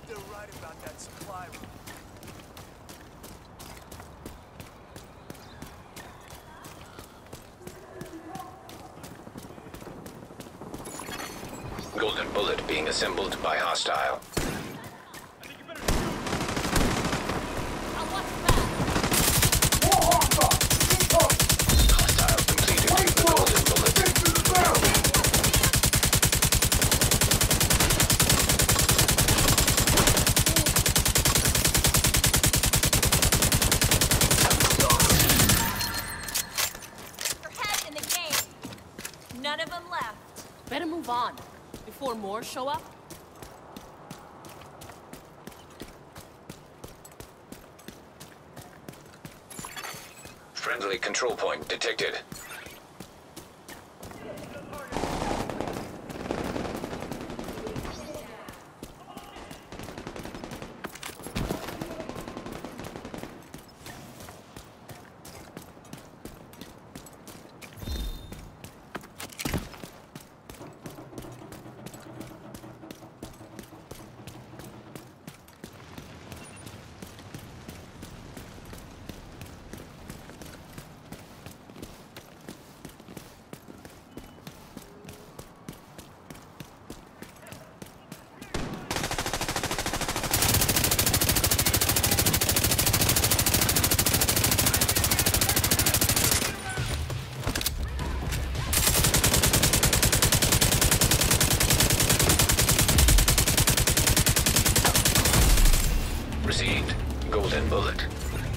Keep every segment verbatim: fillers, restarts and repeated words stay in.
they're right about that supply room. Golden Bullet being assembled by hostile. Hostile completed the Golden Bullet. Your head in the game. None of them left. Better move on before more show up. Friendly control point detected. Received. Golden Bullet.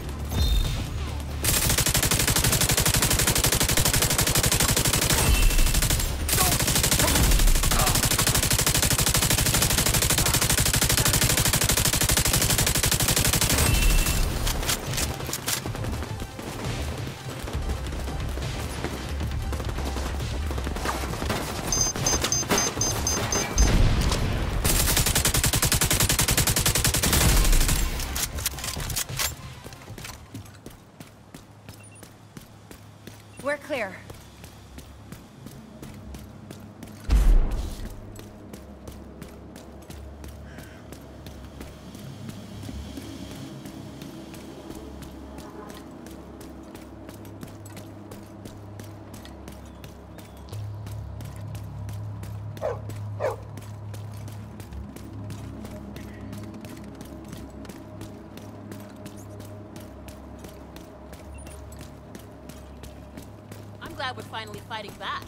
We're clear. I'm glad we're finally fighting back.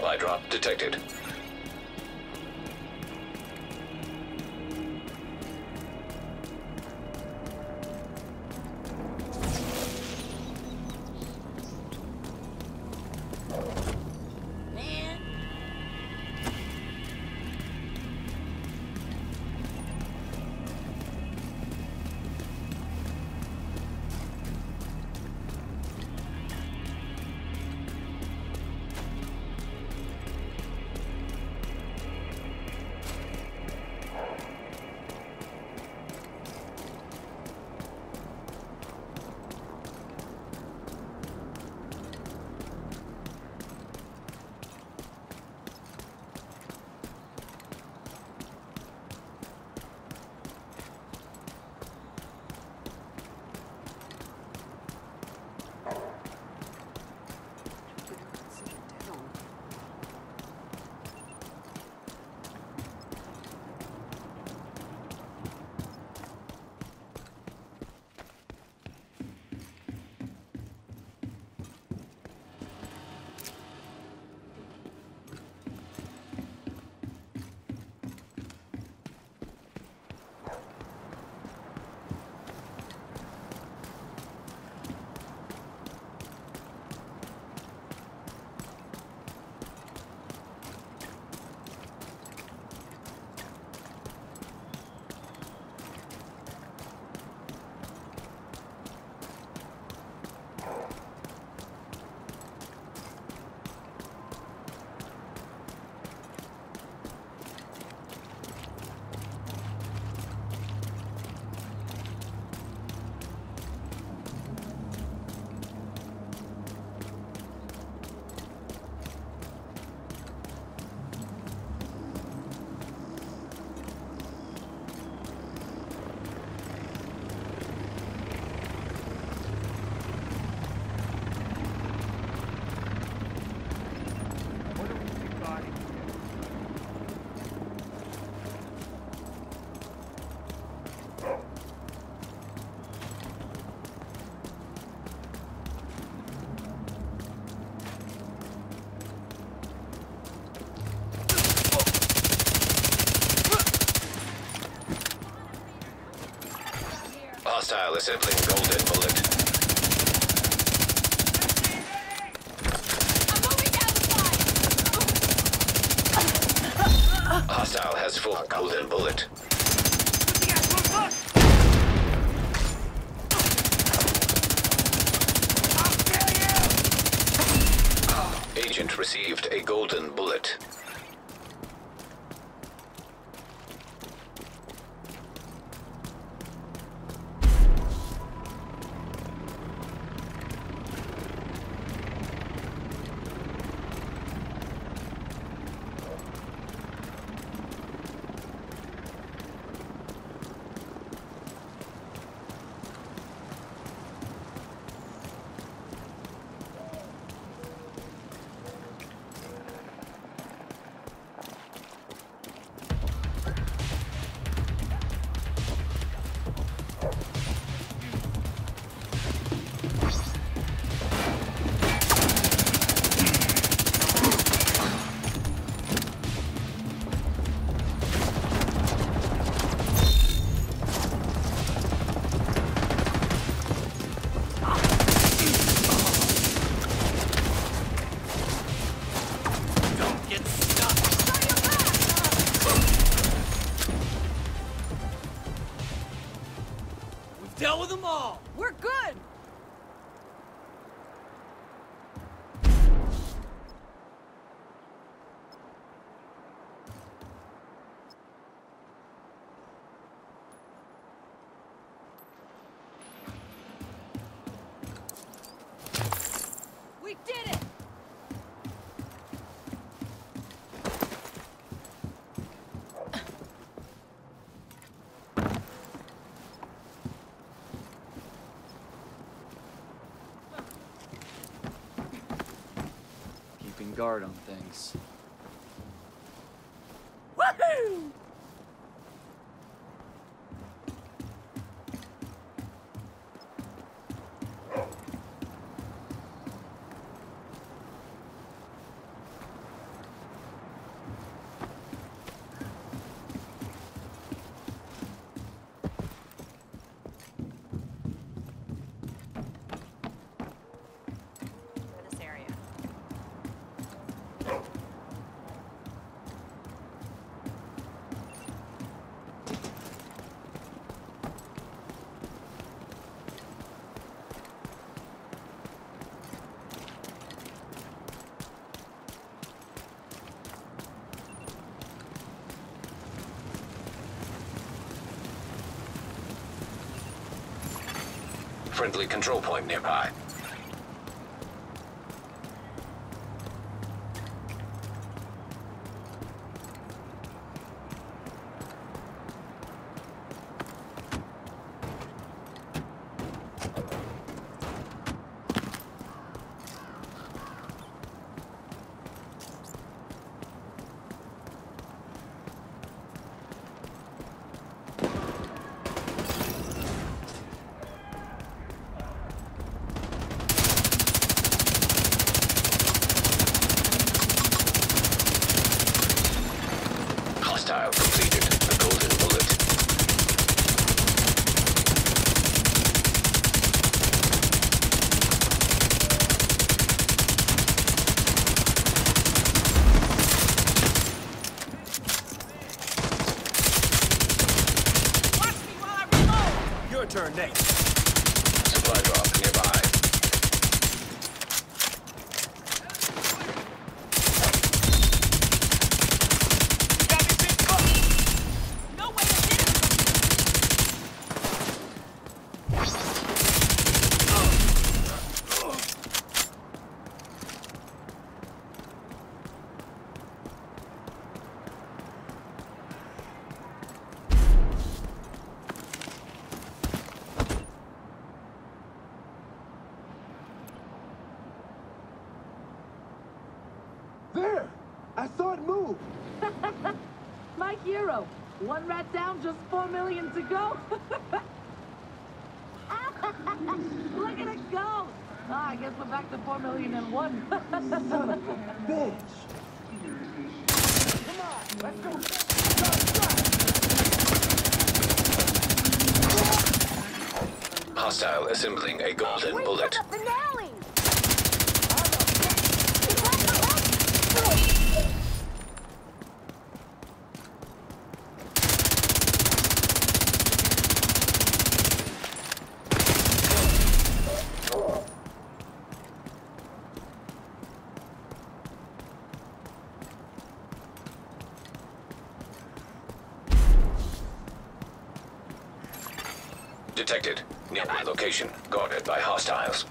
Supply drop detected. Hostile assembling golden bullet. I'm moving down the side! Hostile has full golden bullet. Agent received a golden bullet. Dealt with them all. We're good! We did it! Keeping guard on things. Woohoo! Friendly control point nearby. Hostile completed. The golden bullet. Watch me while I reload! Your turn, Nate. Supply drop nearby. No way to hit him! There! I saw it move! My hero. One rat down, just four million to go. Look at it go. Ah, I guess we're back to four million and one. Son of a bitch! Come on, let's go! Hostile assembling a golden Wait, bullet. the finale! Detected. Nearby location. Guarded by hostiles.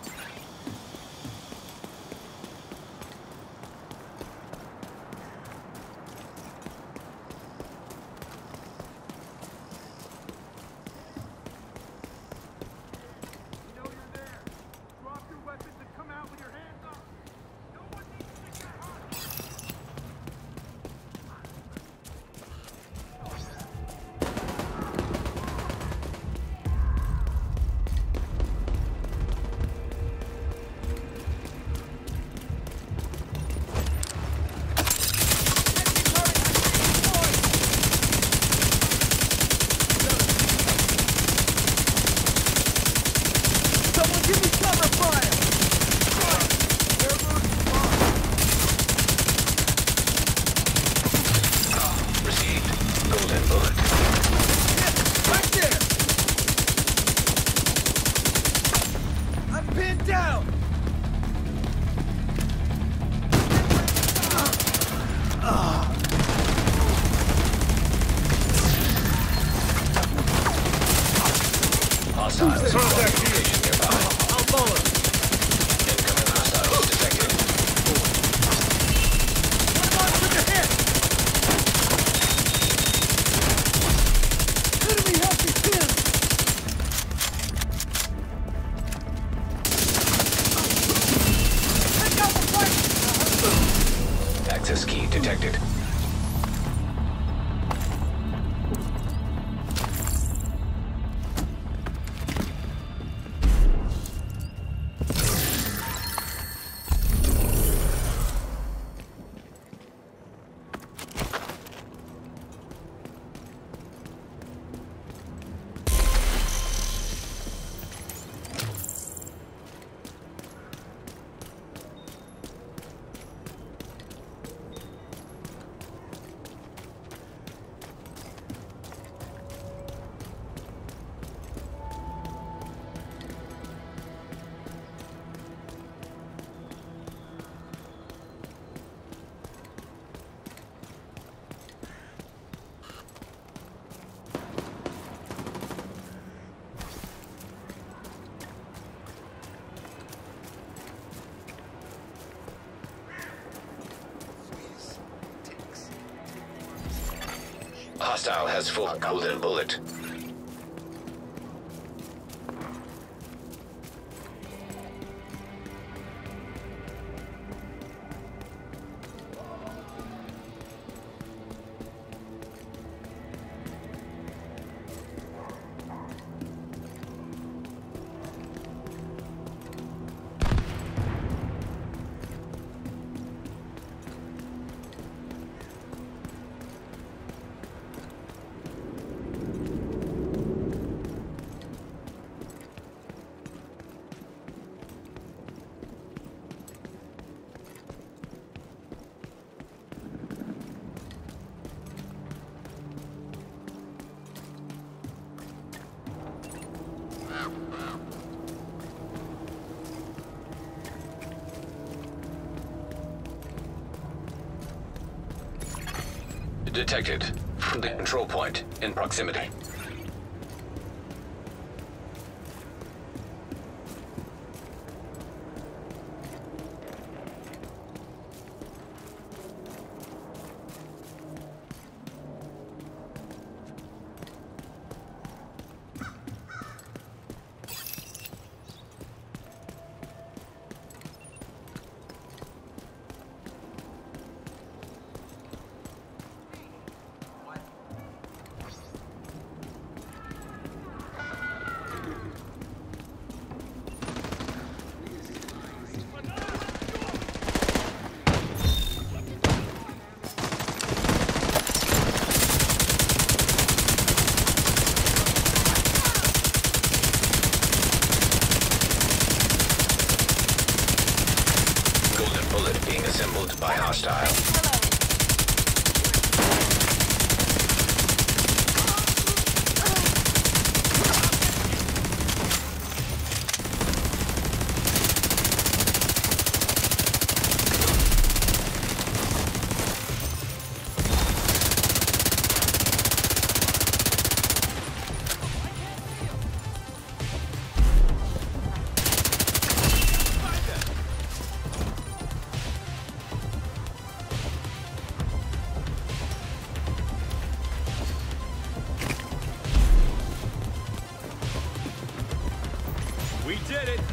You know you're there. Drop your weapons and come out with your hands up. No one needs to get hurt. Someone give me cover fire! Received. Golden bullet. Right there! I'm pinned down! Hostiles. Location nearby. I'll follow. Incoming hostiles detected. Put him on with your head! Enemy has me pinned! Take out the fight! Access key detected. Hostile has full golden bullet. Detected from the control point in proximity. Assembled by hostile. We did it!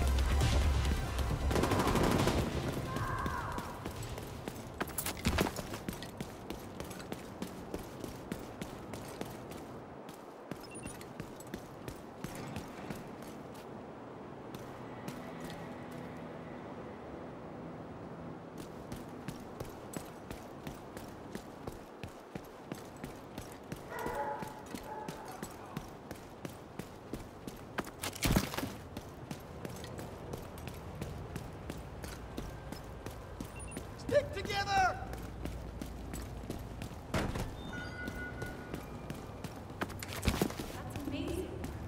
Stick together! That's amazing.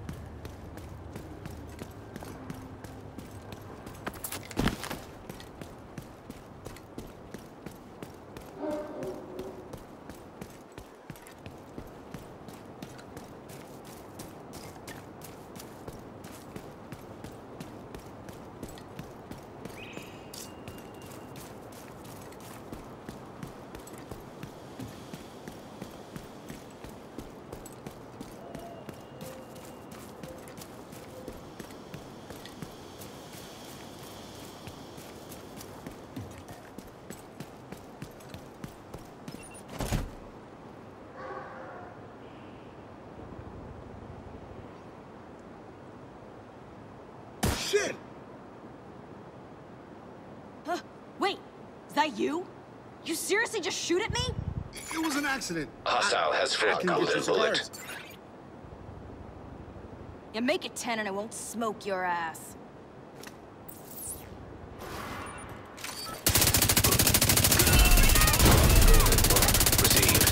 Shit! Huh, wait, is that you? You seriously just shoot at me? It was an accident. Hostile has full I can get golden you some bullet. cards. Yeah, make it ten and I won't smoke your ass. Received.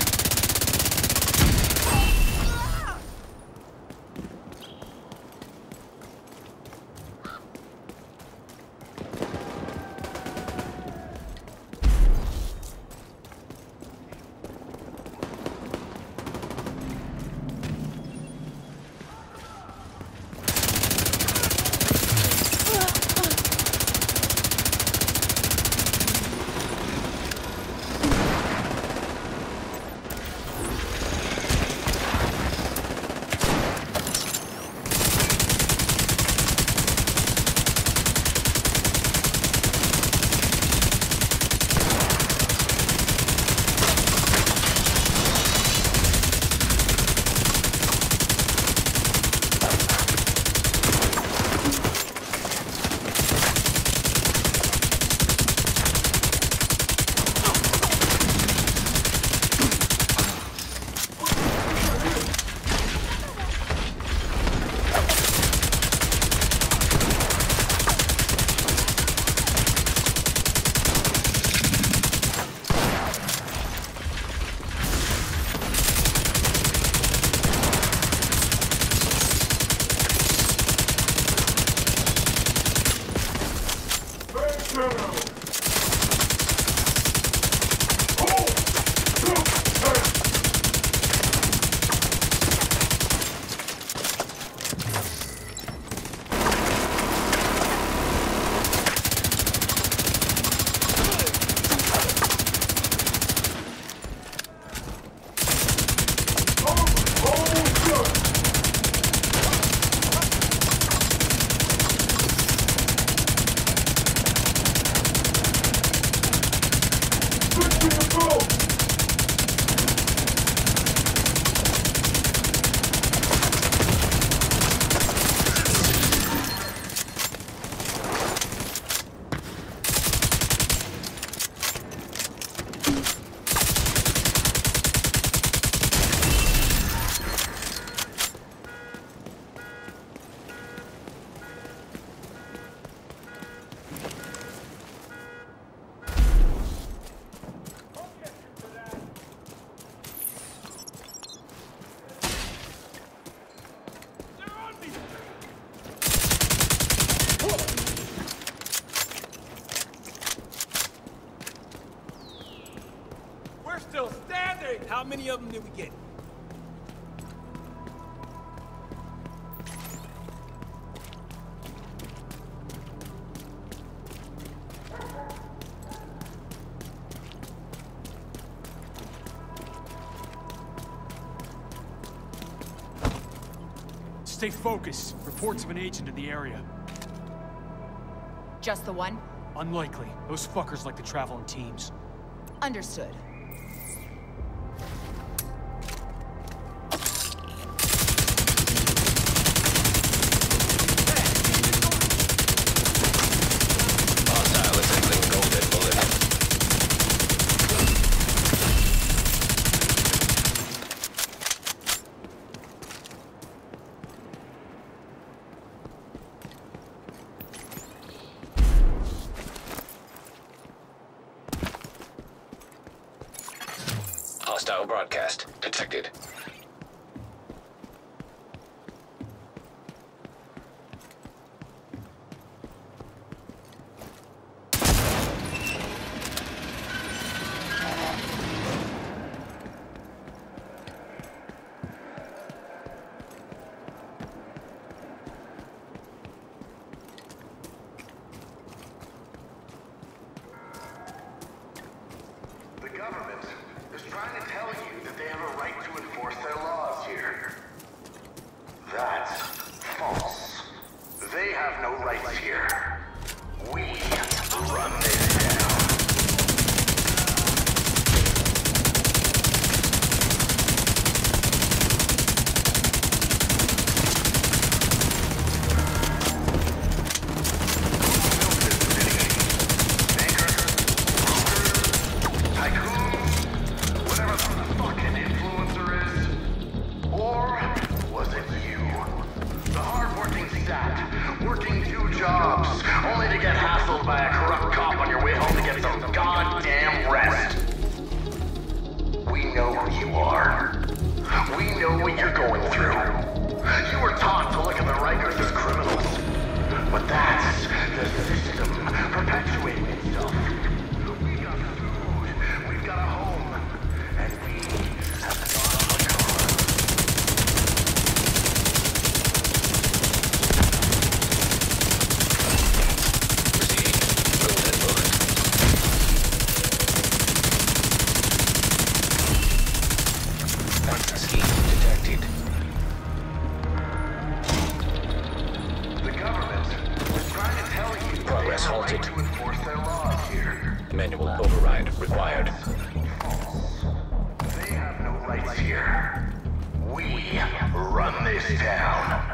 Still standing! How many of them did we get? Stay focused. Reports of an agent in the area. Just the one? Unlikely. Those fuckers like to travel in teams. Understood. Hostile assembling golden bullet. Hostile broadcast detected. The government is trying to tell you that they have a right to enforce their laws here. That's false. They have no rights here. We run this down. Working two jobs, only to get hassled by a corrupt cop on your way home to get some goddamn rest. We know who you are. We know what you're going through. You were taught to look at the Rikers as criminals. But that's the system perpetuating itself. We got food, we've got a home, and we have got a car. Progress halted. Manual override required. They have no rights here. We run this town.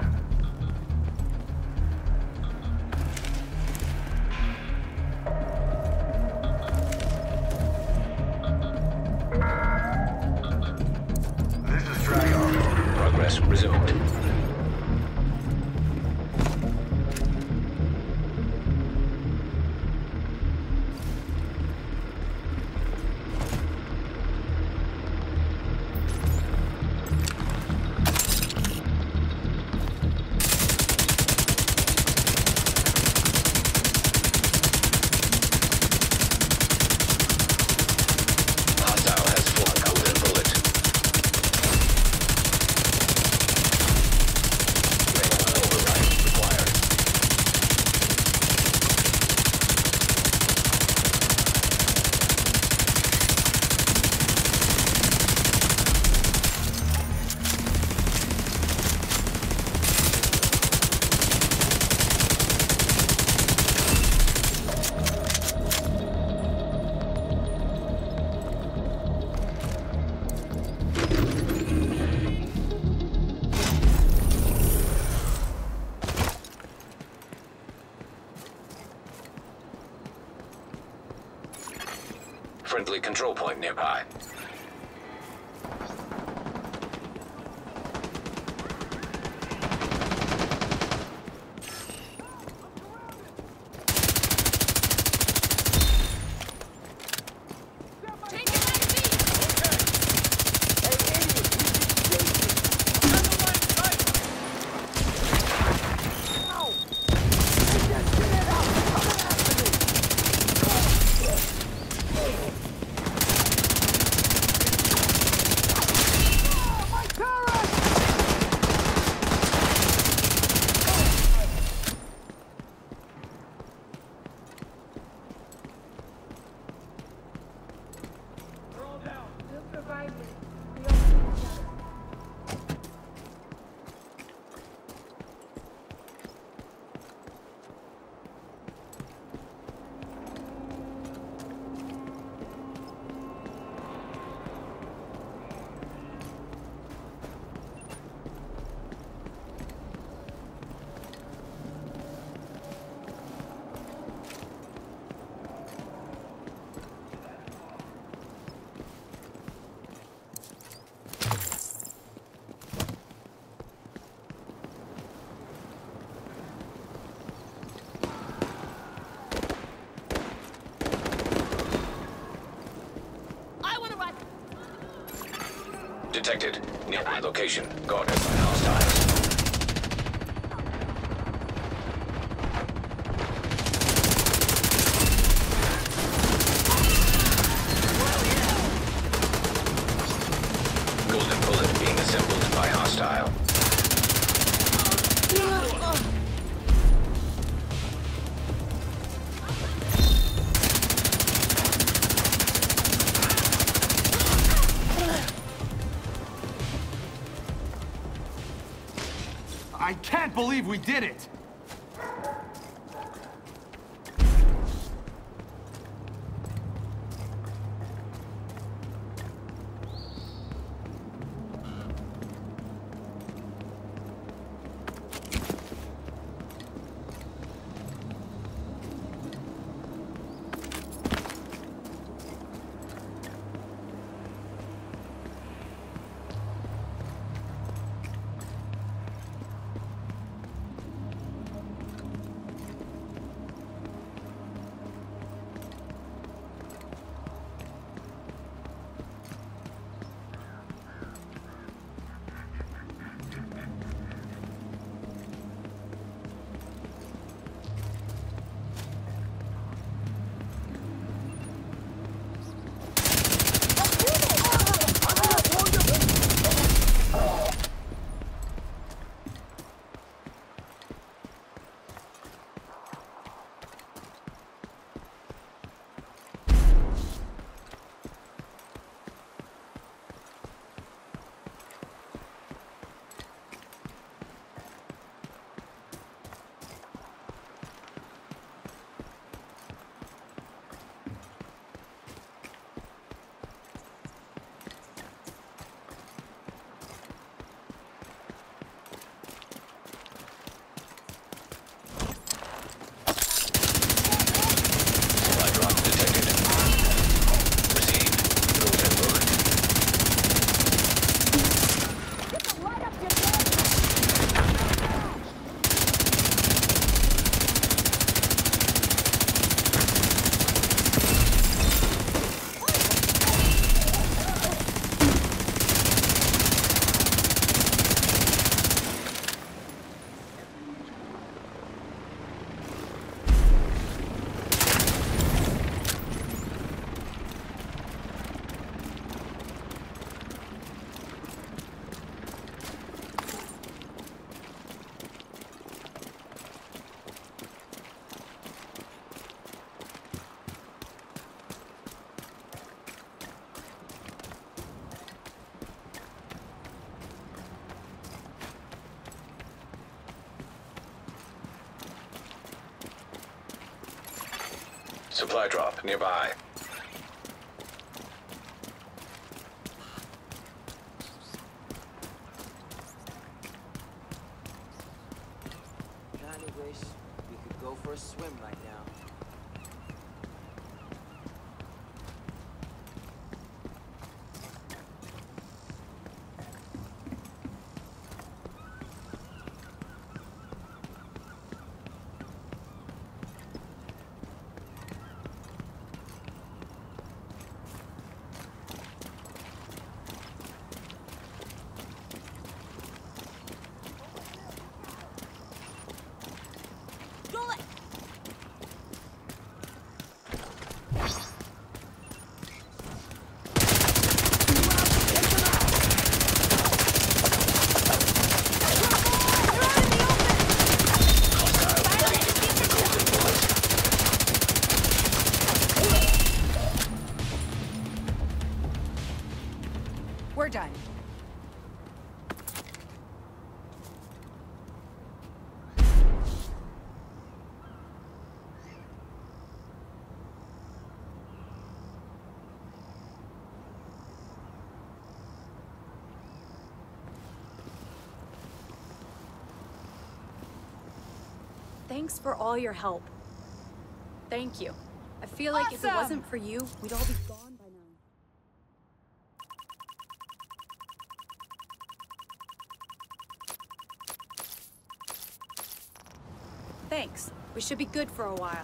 This is Dragon. Progress resumed. Friendly control point nearby. Detected. Nearby location. Guarded by hostiles. Golden bullet being assembled by hostile. I can't believe we did it! Supply drop nearby. Kinda wish we could go for a swim right now. We're done. Thanks for all your help. Thank you. I feel like if it wasn't for you, we'd all be gone by now. Thanks. We should be good for a while.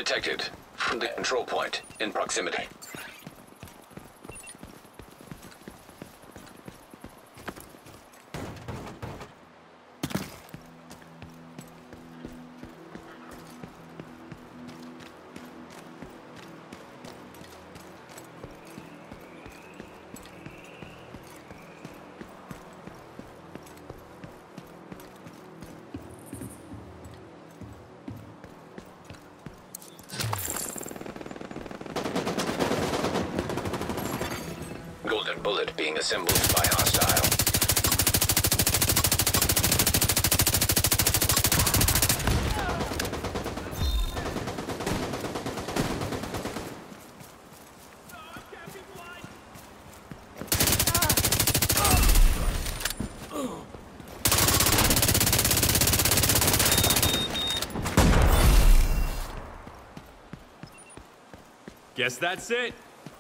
detected from the control point in proximity. Golden bullet being assembled by hostile. Guess that's it.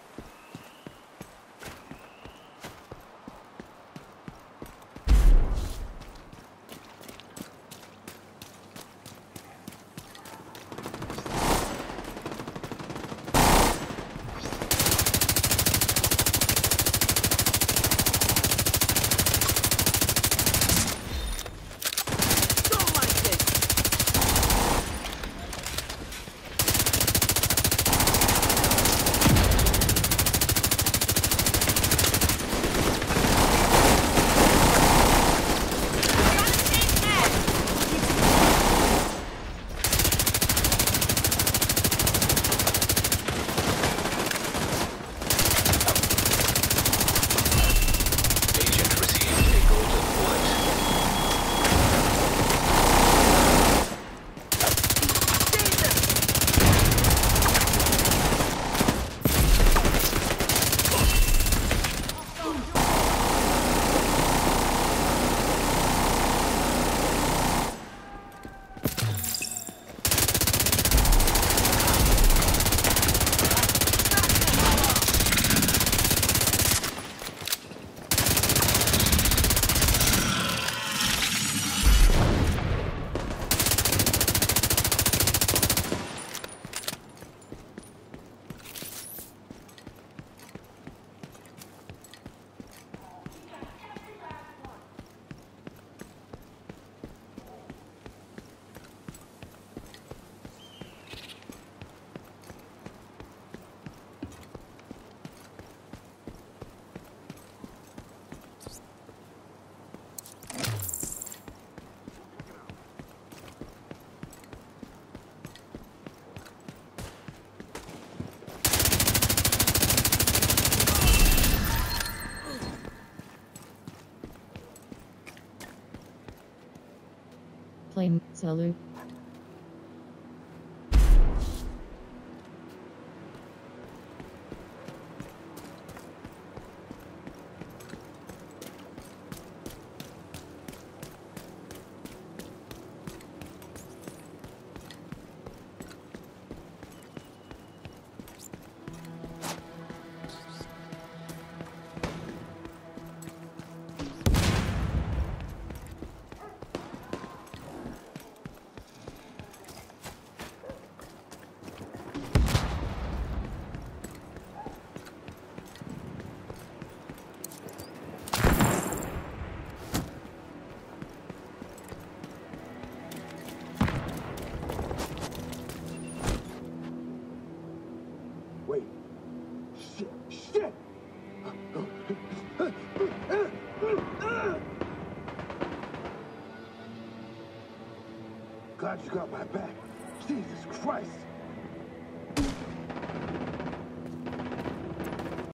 Flame salute. Wait. Shit. Shit! Glad you got my back. Jesus Christ!